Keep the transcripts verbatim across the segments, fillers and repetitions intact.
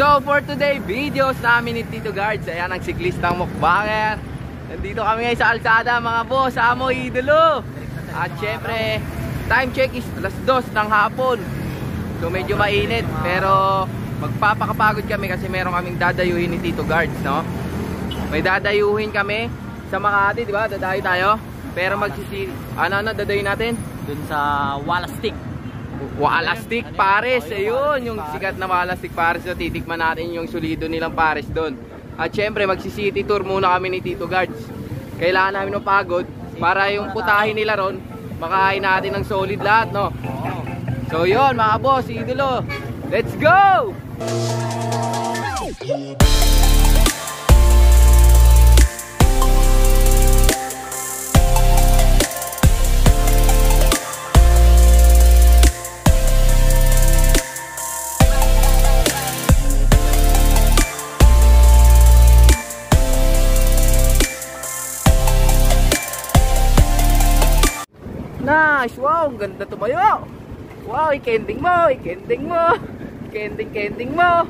So for today, videos namin ni Tito Guards. Ayan ang siklistang mukbanger. Nandito kami ngayon sa Alsada mga boss. Amo idolo. At syempre, time check is alas dos ng hapon. So medyo mainit, pero magpapakapagod kami kasi meron kaming dadayuhin ni Tito Guards, no? May dadayuhin kami sa Makati, di ba? Dadayo tayo. Pero magsisi... Ano na dadayuhin natin? Dun sa Walastik. Walastik Pares, ayun, yung sikat na Walastik Pares. So titikman natin yung solido nilang Pares doon. At syempre magsi-city tour muna kami ni Tito Guards. Kailangan namin mapagod para yung putahin nila ron makain natin ng solid lahat, no? So yun mga boss, idolo, let's go! Nice! Wow! Ang ganda tumayo! Wow! I-kending mo! I-kending mo! Kending-kending mo!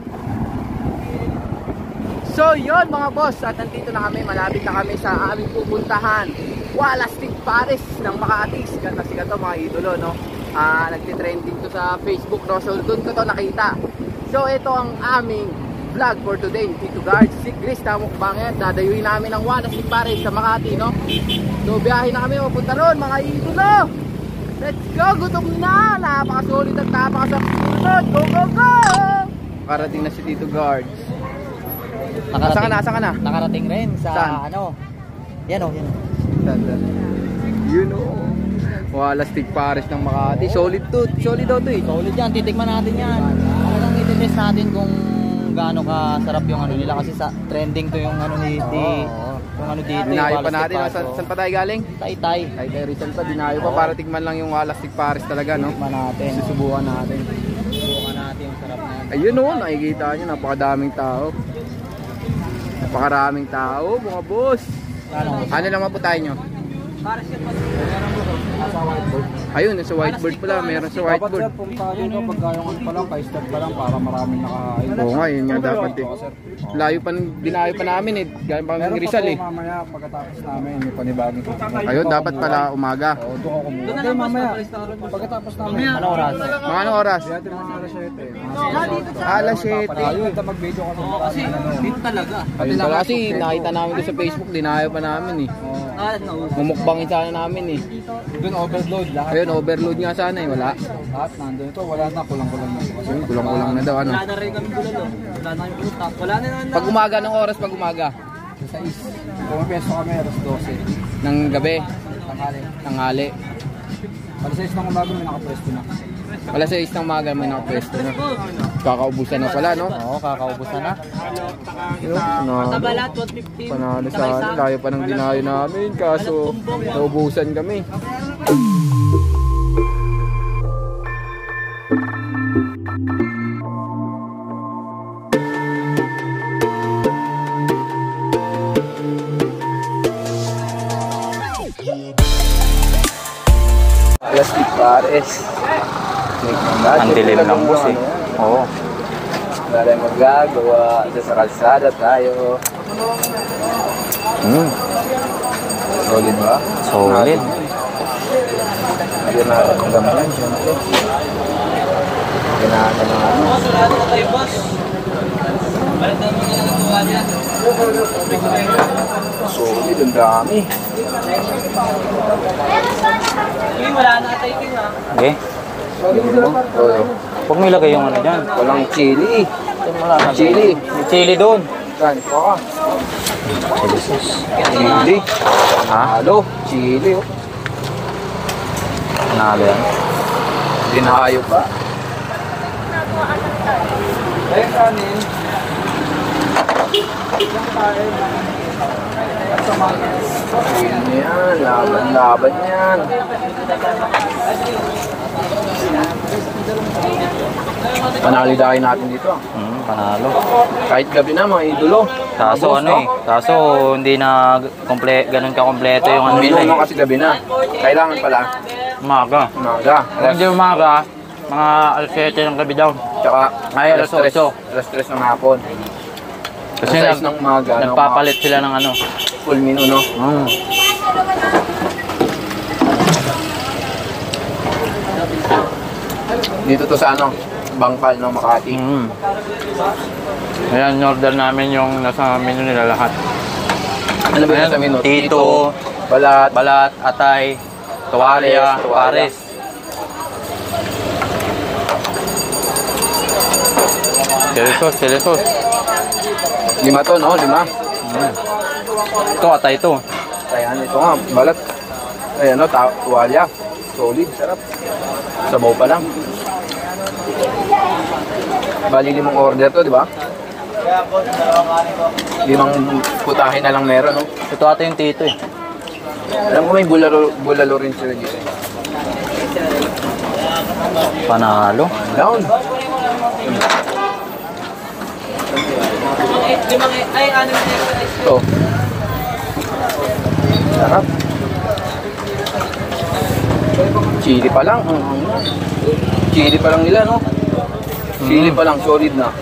So yun mga boss, at nandito na kami, malapit na kami sa aming pupuntahan, Walastik Pares ng Makati. Sikat na sikat to mga idolo, no? Ah, nagtitrending to sa Facebook, no? So doon ko to nakita. So ito ang aming vlog for today, Tito Guards, siklista mukbanger. Dadayuin namin ang Walastik Pares sa Makati, no? So biyahe na kami, mapunta ron mga idolo. Let's go, gutom na. Napakasolid at napakasunod. Go, go, go! Karating na si Tito Guards. Nasa ka na, nasa ka na? Nakarating rin sa Saan? ano. Yan o, yan o. Yun o. Walastik Pares ng Makati. Solid to, solid to eh. Solid yan, titikman natin yan. Ano lang ititest natin kung gaano ka sarap yung ano nila. Kasi sa trending to yung ano ni oh. Yung ano dito, dinayo yung pa natin, no? San, saan pa tayo galing? Tay-tay. Tay-tay Rizal pa, dinayo pa para tikman lang yung Walastik Pares talaga, no? Tikman natin. Susubukan natin. Susubukan natin yung sarap na. Ayun o, nakikita nyo, napakadaming tao. Napakaraming tao, mga boss. Ano lang maputahin nyo? Ayun, sa whiteboard pala, meron sa whiteboard. Dapat sir, punta dito pag gayong ano pa lang, ka-start pa lang para maraming nakain. Oo nga, yun nga dapat eh. Layo pa, dinayo pa namin eh. Gaya pa ng Rizal eh. Meron pa po mamaya pagkatapos namin, may panibagong tutunan. Ayun, dapat pala umaga. Oo, doon ako kumuha. Doon mamaya, pagkatapos namin. Ano oras? Mga anong oras? Kaya tinanong alas siyete. Alas siyete. Ayun, ito mag-video kasi. Kasi dito talaga. Ayun pala kasi, nakita namin doon sa Facebook, dinayo pa namin eh. Ah, no. Mumukbangin sana namin eh. Doon overload lahat. Ayun, overload nga sana eh, wala. Lahat nandun ito, wala na, kulang-kulang na. Kasi Kulang-kulang na daw, ano. Wala na rin kami gulalo. Wala na yung utak. Wala na na. Pag umaga, anong oras pag umaga? sa is. Pumapeso kami alas dose. Ng gabi? Tanghali. Tanghali. Alas sais ng umaga may nakapwesto na. Alas sais ng umaga may nakapwesto na. Kakaubusan na pala, no? Oo, kakaubusan na. Yun, panalo. Tabalat, one fifty. Panalo sa akin. Layo pa ng dinayo namin. Kaso, naubusan kami. Walastik Pares. Ang dilim ng bus eh. Oo. Wala tayong magagawa. Sa kalsada tayo. Hmm. Solid ba? Solid. Ayun natin kung gamayan. Ayun natin ang ano. Solid, ang dami. Wala na tayo king ha. Okay. Oo. Huwag may lagay yung ano dyan. Walang chili. Wala na Chili. May chili doon. Saan? Oo. Chili sauce. Chili. Ha? Halo. Chili. Oh. Nalo yan. Dinayo pa. Ayun kanin. Yan yan. Laban-laban yan. Panalidahin natin dito. Hmm, panalo. Kahit gabi na mga idolo. Kaso ano eh. Kaso hindi na komple ganun ka-kompleto yung ano nila Minuno eh. kasi gabi na. Kailangan pala Umaga. umaga. Kung hindi umaga, mga alas siyete ng gabi daw. Tsaka Ay, alas tres, otso. alas tres ng hapon. Kasi Alas sais nag, ng umaga, ano, nagpapalit sila ng ano. mga full menu, no? Mm. Dito to sa ano, Bangkal ng Makati. Mm. Ayan, in-order namin yung nasa menu nila lahat. Ano ba yun Ayan, sa menu? Tito, balat, balat, atay, tuwalya, Pares, tuwalya. pares. Chili sauce, chili sauce. lima to, no? Lima. Mm. Ito, atay ito. Ayan, ito nga, balat. Ayan, no, ta- tuwalya. Solid, sarap. Sabaw pa lang. Bali limang order to, di ba? Limang putahe na lang meron, no? Ito ata yung tito eh. Alam ko may bulalo, bulalo rin sila dito. Panalo. Down. Ito. Sarap. Chili pa lang. Chili pa lang nila, no? Chili pa lang, solid na.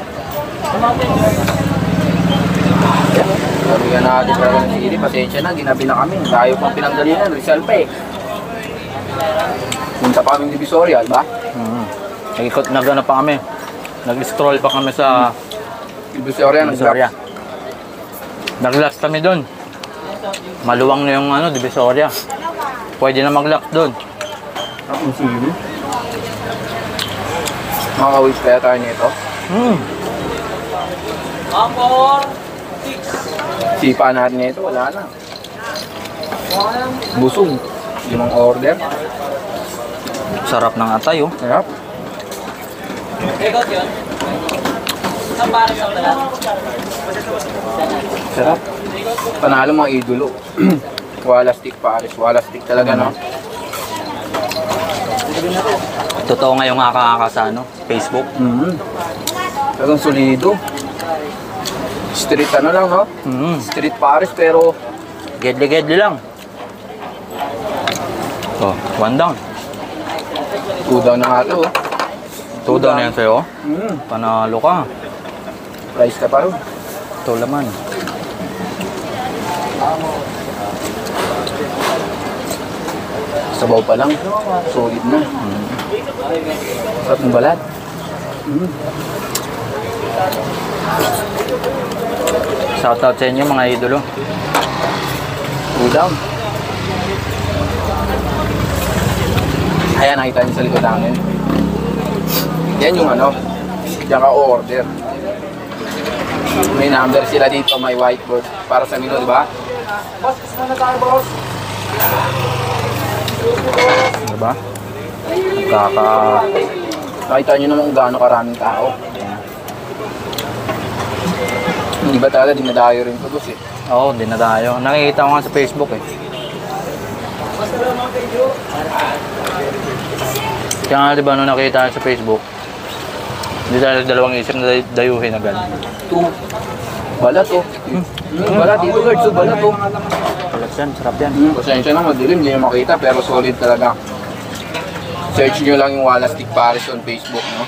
Sabi nga natin talaga ng chili, pasensya na, ginabi na kami. Tayo pang pinanggalingan, Rizal pa eh. Punta pa kami Divisoria, ba? Mm. Nag-ikot, nag-ano pa kami. Nag-scroll pa kami sa Divisoria, Divisoria. Nag-last kami doon. Maluwang na yung ano, Divisoria. Pwede na mag-lock doon. Ang sili. Makakawis kaya tayo nito. Hmm. Sipa natin nito, wala na. Busog. Limang order. Sarap ng atay oh. Sarap. Sarap. Panalo mga idolo. Wala stick pares. Wala stick talaga, no? Totoo nga yung nakakaka sa ano, Facebook. Mm-hmm. Talagang solido. Street ano lang, no? Mm. Street pares pero Gedli-gedli lang. Oh, one down. two down na nga ito. oh. Two down na yan sa'yo. Mm. Panalo ka. Price ka pa rin. Ito laman. Sabaw pa lang. Solid na. Mm. Sarap ng balat. Mm. Shoutout sa inyo mga idolo. Two down. Ayan, nakita niyo sa likod namin. Yan yung ano, diyan ka order. May number sila dito, may whiteboard para sa menu, di ba? Boss, gusto na tayo, boss. Diba? Kaka... Nakita niyo naman kung gaano karaming tao. Hindi ba talaga, dinadayo rin ito, boss eh. Oo, oh, dinadayo. Nakikita ko nga sa Facebook eh. Kaya nga diba nung nakita sa Facebook, hindi tayo dalawang isip na day- dayuhin agad. Two. Balat oh. Hmm. Hmm, balat dito guys, so balat oh. Palat yan, sarap yan. Hmm, pasensya na, madilim, hindi nyo makita, pero solid talaga. Search nyo lang yung Wala Stick Pares on Facebook, no?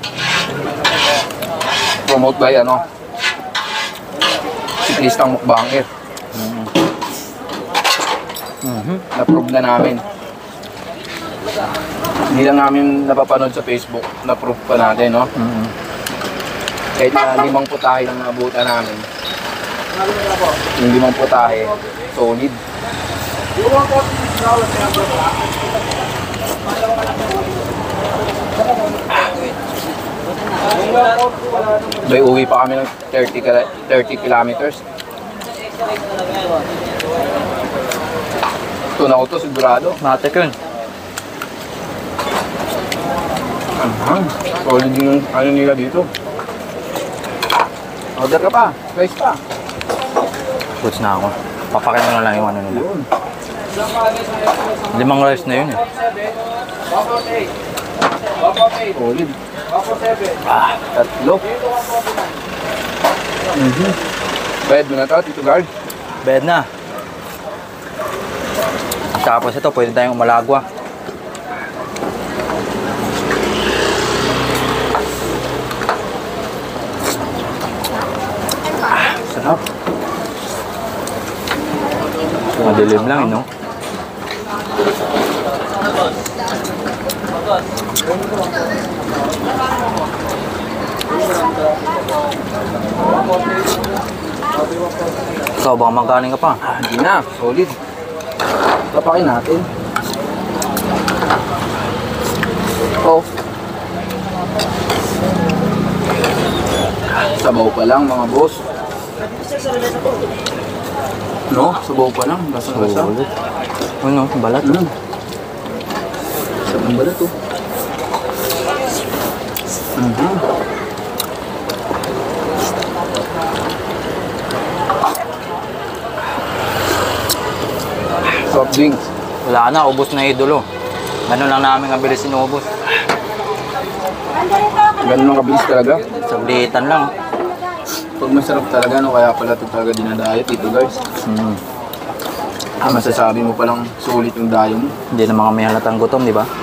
Promote by ano? Siklistang mukbanger. Mm. Mm-hmm. Na-prove na namin. Hindi lang namin napapanood sa Facebook, na-prove pa natin, no? Mm-hmm. Kahit na limang putahe lang nabutan namin. Yung limang putahe, solid. Bay, uwi pa kami ng thirty, kila- thirty kilometers. Ito na ko to, sigurado. Matik yun. Aha, solid yung ano nila dito. Order ka pa, price pa. Goods na ako. Papakin mo na lang yung ano nila. Yun. Limang rice na yun eh. Solid. Ah, tatlo. Mhm. Bayad mo na ito, Tito Guard. Bed na. Tapos ito, pwede tayong umalagwa. Sarap. Madilim lang, no? Ikaw, baka magkanin ka pa. Ah, hindi na. Solid. Tapakin natin. Oh. Sabaw pa lang mga boss. No? Sabaw pa lang. Lasang-lasa. Ano? Balat? Mm. Sabang balat to. Mm-hmm. Soft drinks. Wala na, ubos na idolo. Ganun lang namin kabilis sinubos. Ganun lang kabilis talaga. Saglitan lang. Pag masarap talaga, no, kaya pala ito talaga dinadayat dito guys. Hmm. Ah, masasabi mo palang sulit yung dayo mo. Hindi na mga may halatang gutom, di ba?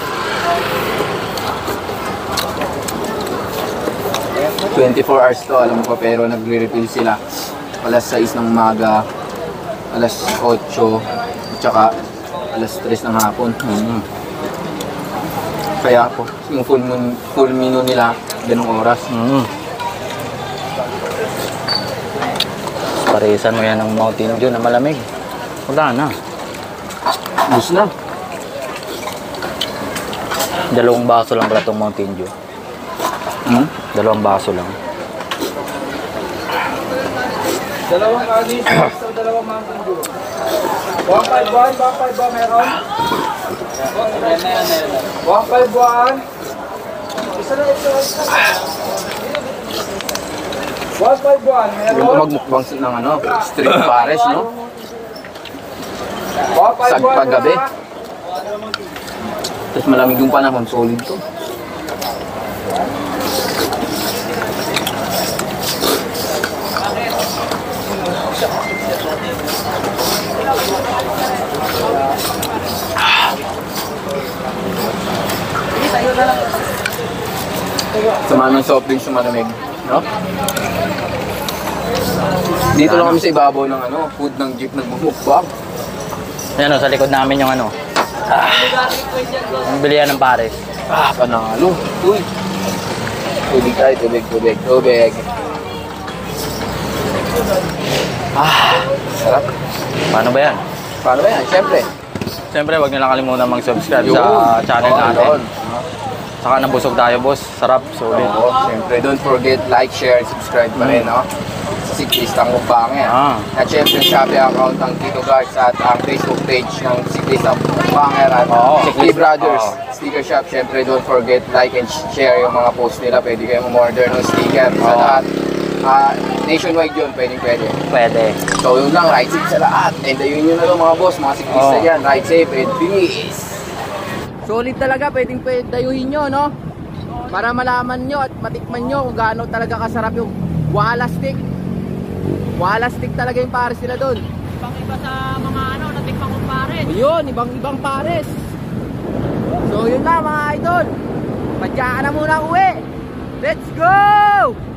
twenty-four hours to, alam mo pa, pero nagre-refill sila. Alas sais ng umaga, alas otso, at saka alas tres ng hapon. Mm. Kaya po, yung full, moon, full menu nila, ganong oras. Mm. Parisan mo yan ng Mountain Dew na malamig. Wala na. Bus na. Dalawang baso lang pala itong Mountain Dew. Hmm? Dalawang baso lang. Dalawang anis, sa dalawang Mountain Dew. one five one, one five one meron? one five one. Isa na ito. one five one meron? Yung magmukbang ng ano, street pares, no? Sagpag gabi. Tapos malamig yung panahon, solid to. Sama ng soft drinks sa malamig, no? Dito lang kami sa ibabaw ng ano, food ng jeep nagmumukbang. Yan o, sa likod namin yung ano. Ah, ang bilihan ng pares. Ah, panalo. Uy. Tubig tayo, tubig, tubig, tubig. Ah, sarap. Paano ba yan? Paano ba yan? Siyempre. Siyempre, huwag niyo lang kalimutan mag-subscribe Yun. sa channel Oo, natin. yun. Saka nabusog tayo, boss. Sarap, solid. Oo, siyempre. Don't forget, like, share, and subscribe pa rin, no? Sa Siklistang Mukbangin. Ah. At siyempre, Shopee account ng Tito Guards at ang Facebook page ng Siklistang Mukbangin at Oo. Sikli Brothers. Oo. Sticker shop, siyempre, don't forget, like and share yung mga post nila. Pwede kayong umorder ng sticker sa Oo. lahat. Ah, nationwide yun, pwede, pwede. Pwede. So yun lang, ride safe sa lahat. And ayun yun na lang mga boss, mga siklista Oo. yan. Ride safe and peace! Solid talaga, pwedeng pwede dayuhin nyo, no? Para malaman nyo at matikman nyo kung gaano talaga kasarap yung Wala Stick. Wala Stick talaga yung pares nila doon. Ibang iba sa mga ano, natikman kong pares. Yun, ibang ibang pares. So yun lang mga idol. Padya ka na muna uwi. Let's go!